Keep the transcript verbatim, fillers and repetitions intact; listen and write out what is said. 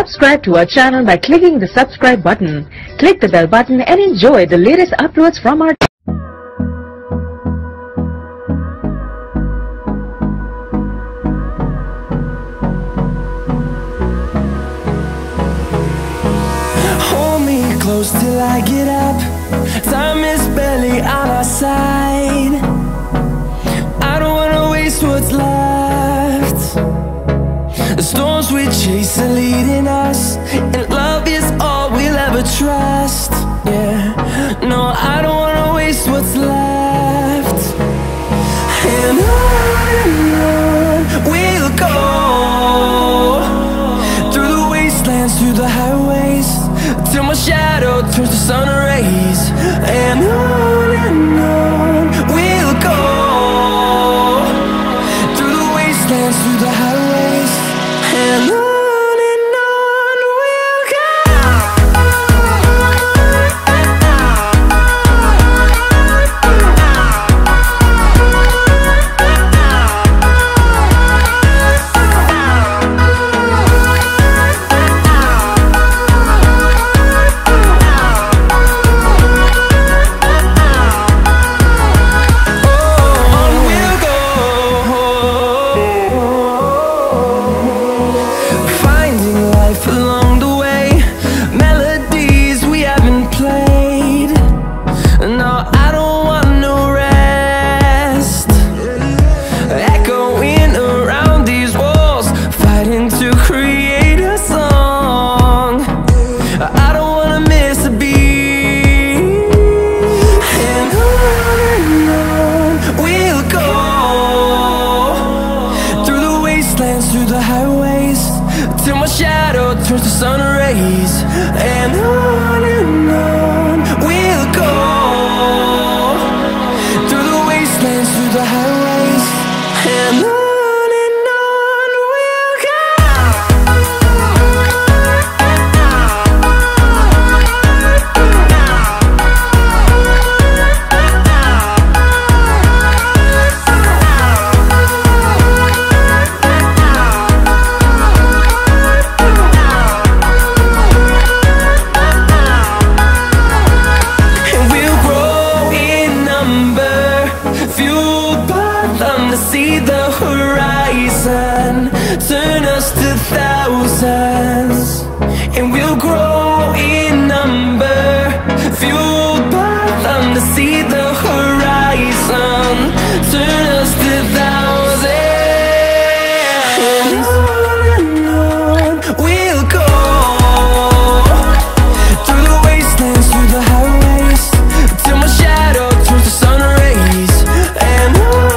Subscribe to our channel by clicking the subscribe button. Click the bell button and enjoy the latest uploads from our Hold me close till I get up. Time is barely on our side. I don't wanna waste what's left. The storms we chase are leading us, and love is all we'll ever trust. Yeah, no, I don't wanna waste what's left. And on and on we'll go, through the wastelands, through the highways, till my shadow turns to sun rays. And on and on we'll go, through the wastelands, through the highways, and on. Through the highways, till my shadow turns to sun rays. And on and on we'll go, through the wastelands, through the highways, and on. See the horizon turn us to thousands, and we'll grow in number, fueled by them to see the horizon turn us to thousands. And on and on we'll go, through the wastelands, through the highways, till my shadow turns to sun rays. And on